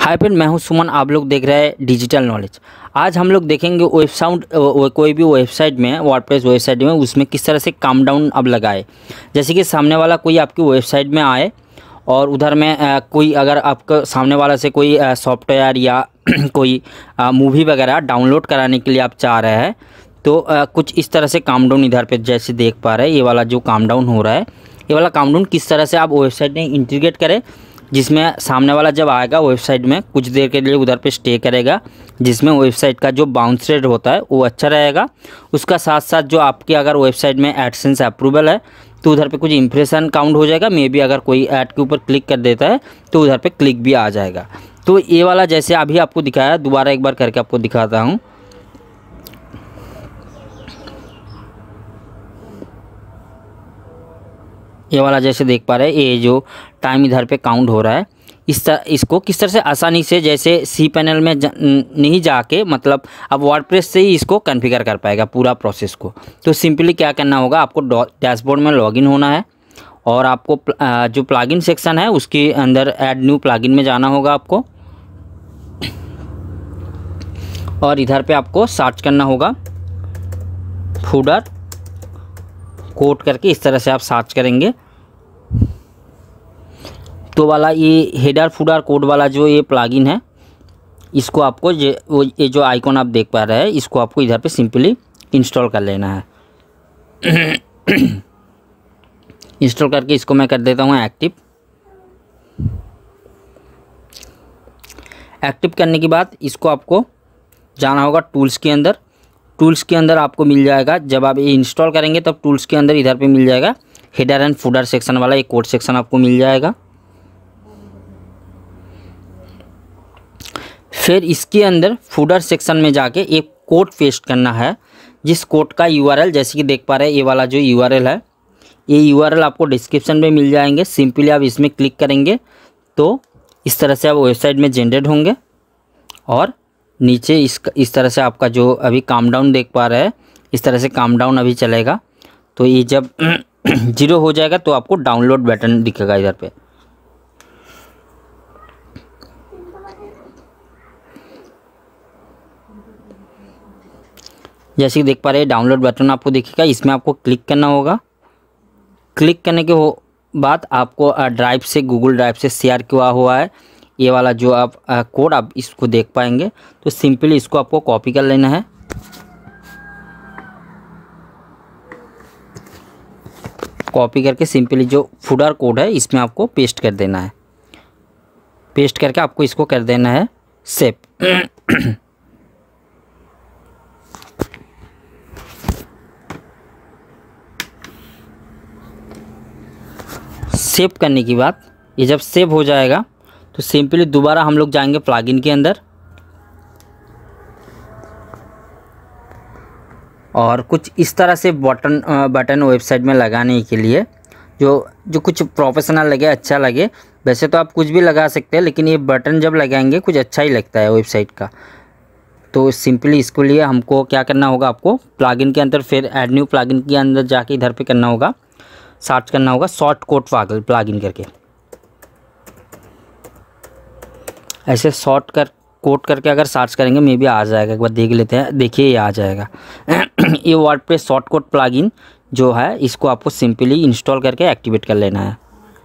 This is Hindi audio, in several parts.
हाय फ्रेंड, मैं हूं सुमन। आप लोग देख रहे हैं डिजिटल नॉलेज। आज हम लोग देखेंगे कोई भी वेबसाइट में, वर्डप्रेस वेबसाइट में, उसमें किस तरह से काम डाउन अब लगाए। जैसे कि सामने वाला कोई आपकी वेबसाइट में आए और उधर में कोई अगर आपका सामने वाला से कोई सॉफ्टवेयर या कोई मूवी वगैरह डाउनलोड कराने के लिए आप चाह रहे हैं, तो कुछ इस तरह से काम डाउन इधर पे जैसे देख पा रहे हैं। ये वाला जो काम डाउन हो रहा है, ये वाला काम डाउन किस तरह से आप वेबसाइट में इंटीग्रेट करें, जिसमें सामने वाला जब आएगा वेबसाइट में कुछ देर के लिए उधर पे स्टे करेगा, जिसमें वेबसाइट का जो बाउंस रेट होता है वो अच्छा रहेगा। उसका साथ साथ जो आपके अगर वेबसाइट में एडसेंस अप्रूवल है तो उधर पे कुछ इंप्रेशन काउंट हो जाएगा। मे बी अगर कोई ऐड के ऊपर क्लिक कर देता है तो उधर पे क्लिक भी आ जाएगा। तो ये वाला जैसे अभी आपको दिखाया, दोबारा एक बार करके आपको दिखाता हूँ। ये वाला जैसे देख पा रहे हैं, ये जो टाइम इधर पे काउंट हो रहा है, इसको किस तरह से आसानी से, जैसे सी पैनल में नहीं जाके, मतलब अब वर्डप्रेस से ही इसको कॉन्फ़िगर कर पाएगा पूरा प्रोसेस को। तो सिंपली क्या करना होगा, आपको डैशबोर्ड में लॉगिन होना है और आपको जो प्लगइन सेक्शन है उसके अंदर ऐड न्यू प्लगइन में जाना होगा आपको, और इधर पे आपको सर्च करना होगा फूडर कोड करके। इस तरह से आप सर्च करेंगे तो वाला ये हेडर फूडर कोड वाला जो ये प्लगइन है, इसको आपको ये जो आइकॉन आप देख पा रहे हैं, इसको आपको इधर पे सिंपली इंस्टॉल कर लेना है। इंस्टॉल करके इसको मैं कर देता हूँ एक्टिव। एक्टिव करने के बाद इसको आपको जाना होगा टूल्स के अंदर। टूल्स के अंदर आपको मिल जाएगा, जब आप ये इंस्टॉल करेंगे तब टूल्स के अंदर इधर पे मिल जाएगा हेडर एंड फूडर सेक्शन वाला एक कोड सेक्शन आपको मिल जाएगा। फिर इसके अंदर फूडर सेक्शन में जाके एक कोड पेस्ट करना है, जिस कोड का यूआरएल जैसे कि देख पा रहे हैं, ये वाला जो यूआरएल है, ये यूआरएल आपको डिस्क्रिप्शन में मिल जाएंगे। सिंपली आप इसमें क्लिक करेंगे तो इस तरह से आप वेबसाइट में जनरेट होंगे और नीचे इस तरह से आपका जो अभी काम डाउन देख पा रहे हैं, इस तरह से काम डाउन अभी चलेगा। तो ये जब 0 हो जाएगा तो आपको डाउनलोड बटन दिखेगा इधर पे। जैसे कि देख पा रहे हैं, डाउनलोड बटन आपको दिखेगा, इसमें आपको क्लिक करना होगा। क्लिक करने के बाद आपको ड्राइव से, गूगल ड्राइव से शेयर किया हुआ है ये वाला जो आप कोड आप इसको देख पाएंगे। तो सिंपली इसको आपको कॉपी कर लेना है। कॉपी करके सिंपली जो फूडर कोड है इसमें आपको पेस्ट कर देना है। पेस्ट करके आपको इसको कर देना है सेव। सेव करने की बाद ये जब सेव हो जाएगा तो सिंपली दोबारा हम लोग जाएंगे प्लगइन के अंदर और कुछ इस तरह से बटन वेबसाइट में लगाने के लिए जो कुछ प्रोफेशनल लगे, अच्छा लगे। वैसे तो आप कुछ भी लगा सकते हैं, लेकिन ये बटन जब लगाएंगे कुछ अच्छा ही लगता है वेबसाइट का। तो सिंपली इसके लिए हमको क्या करना होगा, आपको प्लगइन के अंदर फिर ऐड न्यू प्लगइन के अंदर जाके इधर पे करना होगा, सर्च करना होगा शॉर्ट कोड प्लगइन करके। ऐसे कोड करके अगर सर्च करेंगे मे बी आ जाएगा। एक बार देख लेते हैं, देखिए ये आ जाएगा। ये वर्डप्रेस शॉर्ट कोड प्लगइन जो है, इसको आपको सिंपली इंस्टॉल करके एक्टिवेट कर लेना है।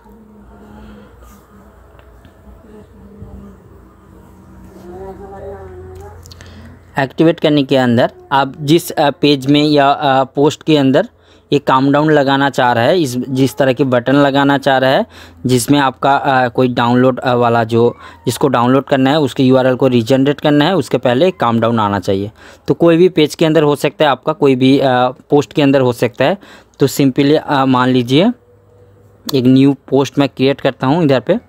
एक्टिवेट करने के अंदर आप जिस पेज में या पोस्ट के अंदर ये काम डाउन लगाना चाह रहा है, जिस तरह के बटन लगाना चाह रहा है, जिसमें आपका कोई डाउनलोड वाला जिसको डाउनलोड करना है उसके यूआरएल को रीजनरेट करना है, उसके पहले एक काम डाउन आना चाहिए। तो कोई भी पेज के अंदर हो सकता है, आपका कोई भी पोस्ट के अंदर हो सकता है। तो सिंपली मान लीजिए एक न्यू पोस्ट मैं क्रिएट करता हूँ इधर पे।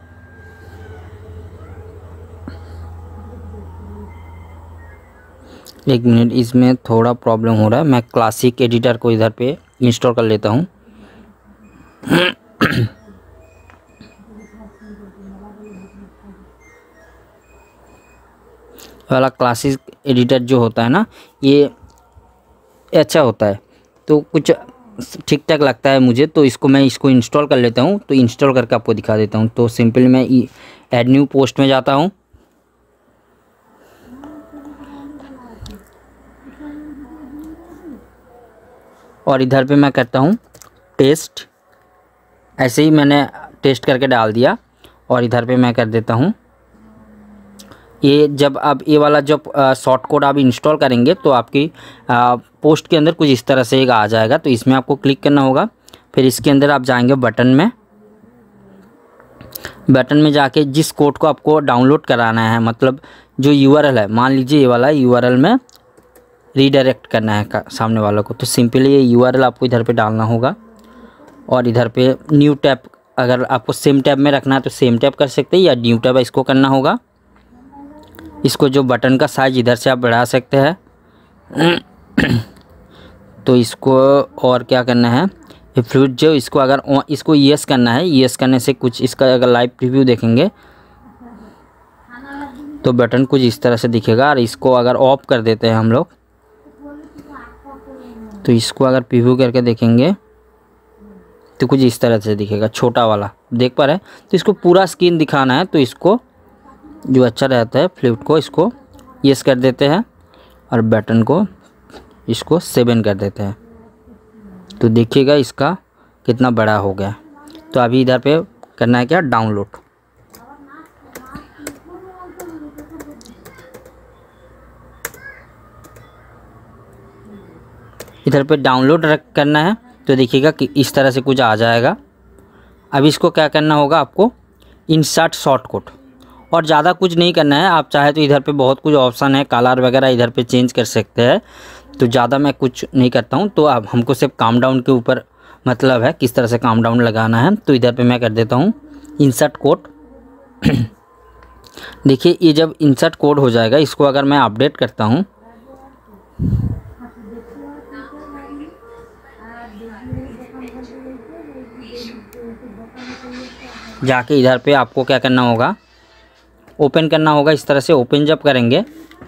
एक मिनट, इसमें थोड़ा प्रॉब्लम हो रहा है। मैं क्लासिक एडिटर को इधर पे इंस्टॉल कर लेता हूँ। वाला क्लासिक एडिटर जो होता है ना, ये अच्छा होता है, तो कुछ ठीक ठाक लगता है मुझे। तो मैं इसको इंस्टॉल कर लेता हूँ। तो इंस्टॉल करके आपको दिखा देता हूँ। तो सिंपली मैं ऐड न्यू पोस्ट में जाता हूँ और इधर पे मैं करता हूँ टेस्ट। ऐसे ही मैंने टेस्ट करके डाल दिया और इधर पे मैं कर देता हूँ ये। जब आप ये वाला जब शॉर्ट कोड आप इंस्टॉल करेंगे तो आपकी पोस्ट के अंदर कुछ इस तरह से एक आ जाएगा। तो इसमें आपको क्लिक करना होगा, फिर इसके अंदर आप जाएंगे बटन में। बटन में जाके जिस कोड को आपको डाउनलोड कराना है, मतलब जो यूआरएल है, मान लीजिए ये वाला यूआरएल में रीडायरेक्ट करना है सामने वालों को, तो सिंपली ये यूआरएल आपको इधर पे डालना होगा और इधर पे न्यू टैब, अगर आपको सेम टैब में रखना है तो सेम टैब कर सकते हैं या न्यू टैब इसको करना होगा। इसको जो बटन का साइज इधर से आप बढ़ा सकते हैं। तो इसको और क्या करना है, ये फ्लूइड जो इसको अगर इसको यस करना है, यस करने से कुछ इसका अगर लाइव प्रीव्यू देखेंगे तो बटन कुछ इस तरह से दिखेगा। और इसको अगर ऑफ कर देते हैं हम लोग, तो इसको अगर प्रीव्यू करके देखेंगे तो कुछ इस तरह से दिखेगा, छोटा वाला देख पा रहे हैं। तो इसको पूरा स्क्रीन दिखाना है तो इसको जो अच्छा रहता है फ्लूइड को इसको यस कर देते हैं और बटन को इसको 7 कर देते हैं। तो देखिएगा इसका कितना बड़ा हो गया। तो अभी इधर पे करना है क्या, डाउनलोड। इधर पे डाउनलोड करना है तो देखिएगा कि इस तरह से कुछ आ जाएगा। अब इसको क्या करना होगा, आपको इंसर्ट शॉर्ट कोड, और ज़्यादा कुछ नहीं करना है। आप चाहे तो इधर पे बहुत कुछ ऑप्शन है, कलर वगैरह इधर पे चेंज कर सकते हैं। तो ज़्यादा मैं कुछ नहीं करता हूँ। तो अब हमको सिर्फ काम डाउन के ऊपर मतलब है किस तरह से काम डाउन लगाना है। तो इधर पे मैं कर देता हूँ इंसर्ट कोड। देखिए ये जब इंसर्ट कोड हो जाएगा, इसको अगर मैं अपडेट करता हूँ, जाके इधर पे आपको क्या करना होगा, ओपन करना होगा। इस तरह से ओपन जब करेंगे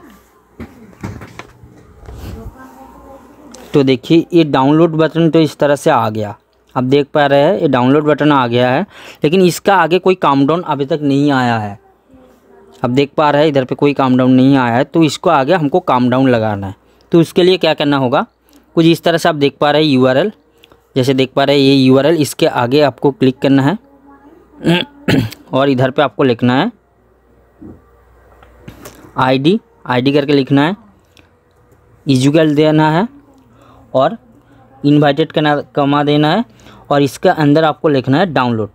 तो देखिए ये डाउनलोड बटन तो इस तरह से आ गया। आप देख पा रहे हैं ये डाउनलोड बटन आ गया है, लेकिन इसका आगे कोई काउंटडाउन अभी तक नहीं आया है। आप देख पा रहे हैं इधर पे कोई काउंटडाउन नहीं आया है। तो इसको आगे हमको काउंटडाउन लगाना है। तो उसके लिए क्या करना होगा, कुछ इस तरह से आप देख पा रहे हैं यूआरएल, जैसे देख पा रहे हैं ये यूआरएल, इसके आगे आपको क्लिक करना है और इधर पे आपको लिखना है आईडी करके लिखना है, इजुगल देना है और इनवाइटेड करना कमा देना है। और इसके अंदर आपको लिखना है डाउनलोड,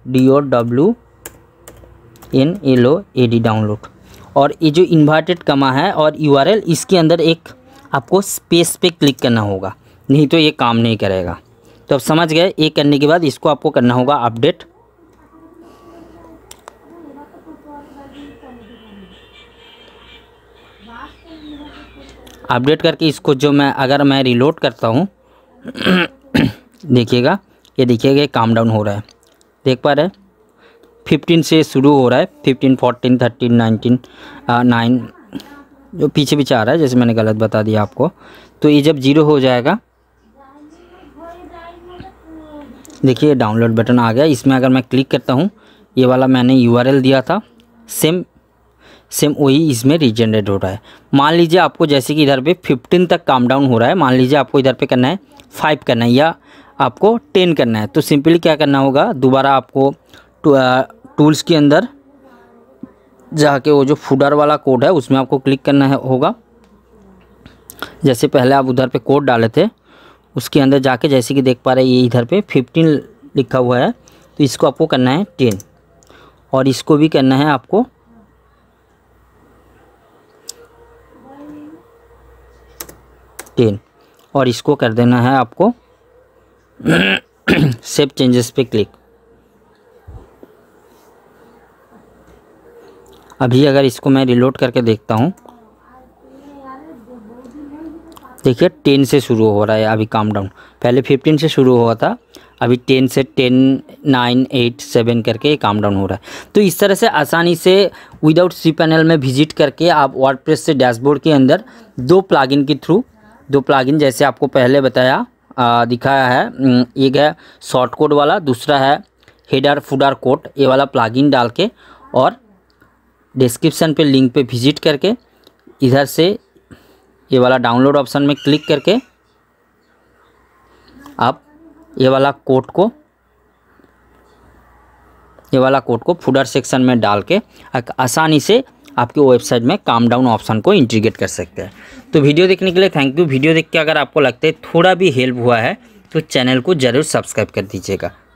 DOWNLOAD डाउनलोड। और ये जो इनवाइटेड कमा है और यूआरएल, इसके अंदर एक आपको स्पेस पे क्लिक करना होगा, नहीं तो ये काम नहीं करेगा। तो अब समझ गए। ये करने के बाद इसको आपको करना होगा अपडेट। अपडेट करके इसको जो अगर मैं रिलोड करता हूँ देखिएगा, ये देखिएगा काम डाउन हो रहा है। देख पा रहे हैं 15 से शुरू हो रहा है, 15, 14, 13, 19, 9 जो पीछे पीछे आ रहा है, जैसे मैंने गलत बता दिया आपको। तो ये जब 0 हो जाएगा, देखिए डाउनलोड बटन आ गया। इसमें अगर मैं क्लिक करता हूँ, ये वाला मैंने यूआरएल दिया था, सेम वही इसमें रीजनरेट हो रहा है। मान लीजिए आपको जैसे कि इधर पे 15 तक काम डाउन हो रहा है, मान लीजिए आपको इधर पे करना है 5 करना है या आपको 10 करना है। तो सिंपली क्या करना होगा, दोबारा आपको टूल्स के अंदर जाके वो जो फुटर वाला कोड है उसमें आपको क्लिक करना होगा। जैसे पहले आप उधर पे कोड डाले थे, उसके अंदर जाके जैसे कि देख पा रहे हैं ये इधर पे 15 लिखा हुआ है, तो इसको आपको करना है 10 और इसको भी करना है आपको 10 और इसको कर देना है आपको सेव चेंजेस पे क्लिक। अभी अगर इसको मैं रिलोड करके देखता हूँ, देखिए 10 से शुरू हो रहा है अभी काम डाउन। पहले 15 से शुरू हुआ था, अभी 10 से 10, 9, 8, 7 करके काम डाउन हो रहा है। तो इस तरह से आसानी से विदाउट cPanel में विजिट करके आप वर्डप्रेस से डैशबोर्ड के अंदर दो प्लगइन के थ्रू, दो प्लगइन जैसे आपको पहले बताया दिखाया है, एक है शॉर्ट कोड वाला, दूसरा है हेडर फुटर कोड, ये वाला प्लगइन डाल के और डिस्क्रिप्शन पे लिंक पे विजिट करके इधर से ये वाला डाउनलोड ऑप्शन में क्लिक करके आप ये वाला कोड को फुटर सेक्शन में डाल के आसानी से आपके वेबसाइट में काम डाउन ऑप्शन को इंटीग्रेट कर सकते हैं। तो वीडियो देखने के लिए थैंक यू। वीडियो देख के अगर आपको लगता है थोड़ा भी हेल्प हुआ है तो चैनल को ज़रूर सब्सक्राइब कर दीजिएगा।